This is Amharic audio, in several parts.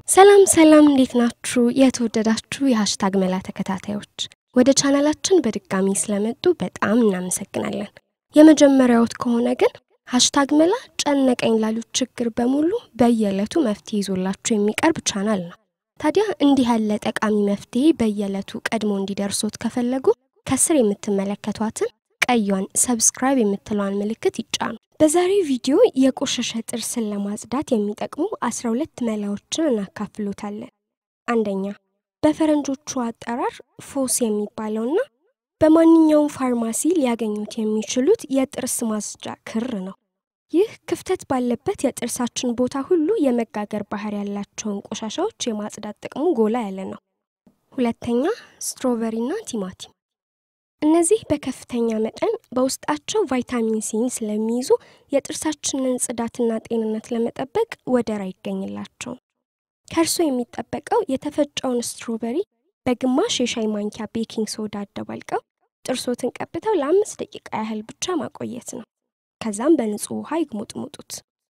ሰላም እንዴት ናችሁ የተወደዳችሁ የሃሽታግ መላ ተከታታዮች ወደ ቻናላችን በድጋሚ ስለመጡ በጣም እናመሰግናለን የመጀመሪያውት ከሆነ ግን ሃሽታግ መላ ጨነቀኝ ላሉት ችግር በሙሉ በየለቱ መፍትሄ ይዞላችሁ የሚቀርብ ቻናል ነው ታዲያ እንዲህ ያለ ጠቃሚ መፍትሄ በየለቱ ቀድሞ እንዲደርሶት ከፈለጉ ከስር የምትመለከቷትን ቀዩን ሰብስክራይብ የምትለዋን ምልክት ይጫኑ በዛሬ ቪዲዮ የቆሸሸ ጥርስን ለማፅዳት የሚጠቅሙ 12 መላዎችን እናካፍሉታለን አንደኛ በፈረንጆቹ አጠራር ፎስ የሚባለውና በማንኛውም ፋርማሲ ሊያገኙት የሚችሉት የጥርስ ማጽጃ ክር ነው ይህ ክፍተት ባለበት የጥርሳችን ቦታ ሁሉ የመጋገር ባህሪ ያላቸውን ቆሻሻዎች የማጽዳት ጥቅሙ ጎላ ያለ ነው ሁለተኛ ስትሮበሪና ቲማቲም እነዚህ በከፍተኛ መጠን በውስጣቸው ቫይታሚን ሲን ስለሚይዙ የጥርሳችንን ጽዳትና ጤንነት ለመጠበቅ ወደር አይገኝላቸው ከርሶ የሚጠበቀው የተፈጨውን ስትሮበሪ በግማሽ የሻይ ማንኪያ ቤኪንግ ሶዳ አደባልቀው ጥርሶትን ቀብተው ለ5 ደቂቃ ያህል ብቻ ማቆየት ነው ከዛም በንጹህ ውሃ ይግሙጥሙጡት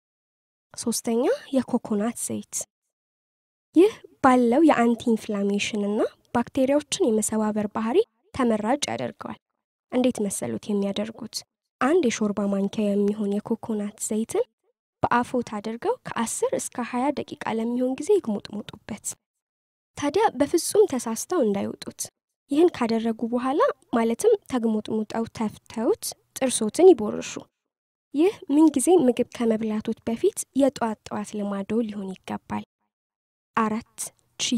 ሶስተኛ የኮኮናት ዘይት ይህ ባለው የአንቲ ኢንፍላሜሽን እና ባክቴሪያዎችን የመሰባበር ባህሪ ተመራጭ ያደርጋል እንዴት መሰሉት የሚያደርጉት አንድ የሾርባ ማንኪያ የሚሆን የኮኮናት ዘይትን በአፎት አድርገው ከ10 እስከ 20 ደቂቃ ለሚሆን ጊዜ ይግሙጥሙጡበት ታዲያ በፍጹም ተሳስተው እንዳይወጡት ይህን ካደረጉ በኋላ ማለትም ተግሙጥሙጠው ተፍተውት ጥርሶትን ይቦርሹ ይህ ምን ጊዜ ምግብ ከመብላቶት በፊት የጧት ልማዶ ሊሆን ይገባል 4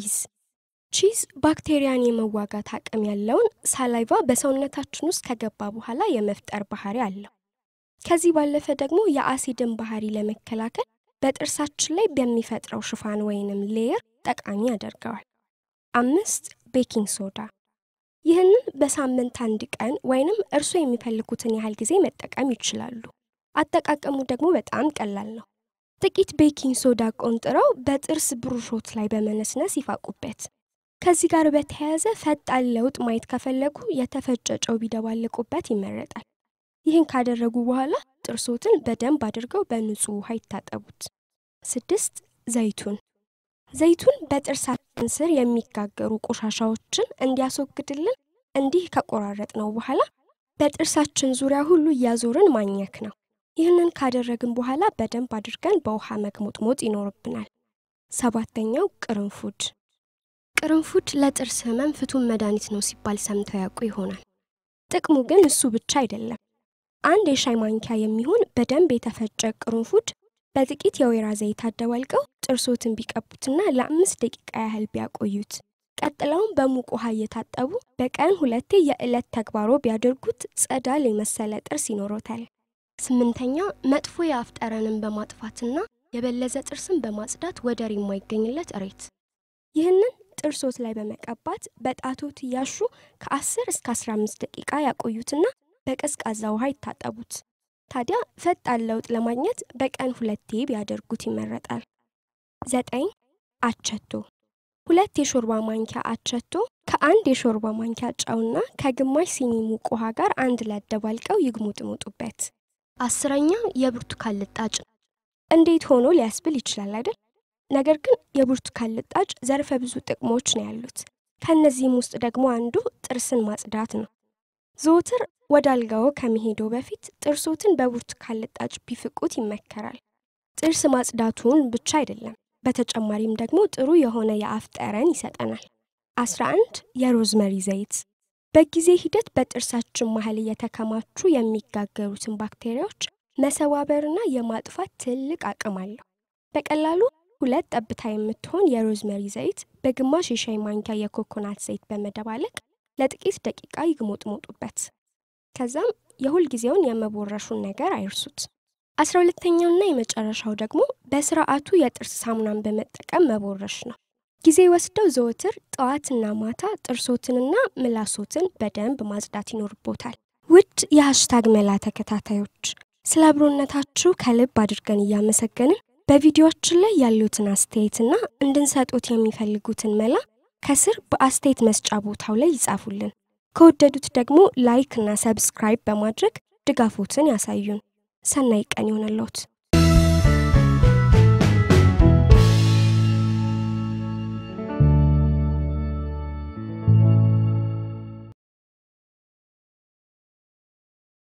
ቺዝ ባክቴሪያን የመዋጋት አቅም ያለውን ሳላይቫ በሰውነታችን ውስጥ ከገባ በኋላ የመፍጠር ባህሪ አለው ከዚህ ባለፈ ደግሞ የአሲድን ባህሪ ለመከላከል በጥርሳችን ላይ በሚፈጥረው ሽፋን ወይንም ሌየር ጠቃሚ ያደርጋል 5 ቤኪንግ ሶዳ ይህንን በሳምንት አንድ ቀን ወይንም እርሶ የሚፈልጉትን ያህል ጊዜ መጠቀም ይችላሉ አጠቃቀሙ ደግሞ በጣም ቀላል ነው ጥቂት ቤኪንግ ሶዳ ቆንጥረው በጥርስ ብሩሾት ላይ በመነስነስ ይፋቁበት ከዚህ ጋር በተያያዘ ፈጣን ለውጥ ማየት ከፈለጉ የተፈጨጨው ቢደባልቁበት ይመረጣል ይህን ካደረጉ በኋላ ጥርሶትን በደንብ አድርገው በንጹህ ውሃ ይታጠቡት 6 ዘይቱን በጥርሳችን ስር የሚጋገሩ ቆሻሻዎችን እንዲያስወግድልን እንዲህ ከቆራረጥነው በኋላ በጥርሳችን ዙሪያ ሁሉ ያዞርን ማኘክ ነው ይህንን ካደረግን በኋላ በደንብ አድርገን በውሃ መግሙጥሙጥ ይኖርብናል 7ኛው ቅርንፉድ ለጥርስ ህመም ፍቱን መድኃኒት ነው ሲባል ሰምተው ያውቁ ይሆናል ጥቅሙ ግን እሱ ብቻ አይደለም አንድ የሻይ ማንኪያ የሚሆን በደንብ የተፈጨ ቅርንፉድ በጥቂት የወይራ ዘይት አደባልቀው ጥርሶትን ቢቀቡትና ለ5 ደቂቃ ያህል ቢያቆዩት ቀጥለውም በሙቅ ውሃ እየታጠቡ በቀን 2 የዕለት ተግባሮ ቢያደርጉት ጸዳል የመሰለ ጥርስ ይኖሮታል 8ኛ መጥፎ የአፍ ጠረንን በማጥፋትና የበለዘ ጥርስን በማጽዳት ወደር የማይገኝለት እሬት ይህንን ጥርሶት ላይ በመቀባት በጣቶት ያሹ ከ10 እስከ 15 ደቂቃ ያቆዩትና በቀዝቃዛ ውሃ ይታጠቡት ታዲያ ፈጣን ለውጥ ለማግኘት በቀን 2 ቢያደርጉት ይመረጣል 9 አቸቶ 2 የሾርባ ማንኪያ አቸቶ ከአንድ የሾርባ ማንኪያ ጨውና ከግማሽ ሲኒ ሙቅ ውሃ ጋር አንድ ላይ አደባልቀው ይግሙጥሙጡበት 10ኛ የብርቱካን ልጣጭ እንዴት ሆኖ ሊያስብል ይችላል አይደል ነገር ግን የብርቱካን ልጣጭ ዘርፈ ብዙ ጥቅሞች ነው ያሉት ከነዚህም ውስጥ ደግሞ አንዱ ጥርስን ማጽዳት ነው ዘወትር ወዳልጋው ከመሄዶ በፊት ጥርሶትን በብርቱካን ልጣጭ ቢፍቁት ይመከራል ጥርስ ማጽዳቱን ብቻ አይደለም በተጨማሪም ደግሞ ጥሩ የሆነ የአፍ ጠረን ይሰጠናል 11 የሮዝመሪ ዘይት በጊዜ ሂደት በጥርሳችን መሃል የተከማቹ የሚጋገሩትን ባክቴሪያዎች መሰባበርና የማጥፋት ትልቅ አቅም አለው በቀላሉ 2 ጠብታ የምትሆን የሮዝመሪ ዘይት በግማሽ የሻይ ማንኪያ የኮኮናት ዘይት በመደባለቅ ለጥቂት ደቂቃ ይግሙጥሙጡበት ከዛም የሁል ጊዜውን የመቦረሹን ነገር አይርሱት 12ኛውና የመጨረሻው ደግሞ በስርዓቱ የጥርስ ሳሙናን በመጠቀም መቦረሽ ነው ጊዜ ወስደው ዘወትር ጠዋትና ማታ ጥርሶትንና ምላሶትን በደንብ ማጽዳት ይኖርቦታል ውድ የሃሽታግ መላ ተከታታዮች ስለ አብሮነታችሁ ከልብ አድርገን ያመሰግናለን በቪዲዮዎች ላይ ያሉትን አስተያየትና እንድንሰጡት የሚፈልጉትን መላ ከስር በአስተያየት መስጫ ቦታው ላይ ይጻፉልን ከወደዱት ደግሞ ላይክ እና ሰብስክራይብ በማድረግ ድጋፎትን ያሳዩን ሰናይ ቀን ይሁንልዎት